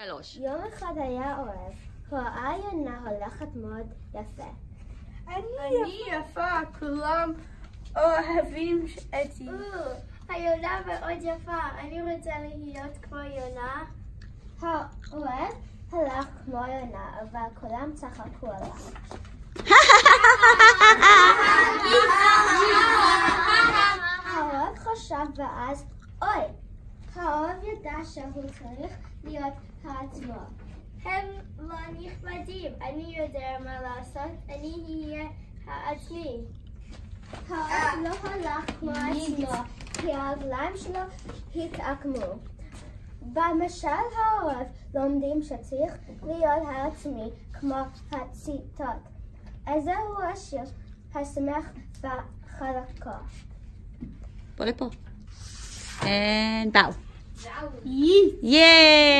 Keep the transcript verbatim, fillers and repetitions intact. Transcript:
שלוש. יום אחד היה אוהב, ראה יונה הולכת מאוד יפה. אני יפה, כולם אוהבים אותי. היונה מאוד יפה, אני רוצה להיות כמו יונה. האוהב הלך כמו יונה, אבל כולם צחקו עליו. האוהב חשב ואז, אוי, האוהב ידע שהוא צריך להיות העצמו. הם לא נכבדים, אני יודע מה לעשות, אני אהיה העצמי. האוהב לא הלך כמו עצמו, כי הרגליים שלו התעקמו. במשל האוהב לומדים שצריך להיות העצמי כמו הציטוט. אז זהו השיר השמח בחלקו. פה לפה. And bow. Yay! Yay!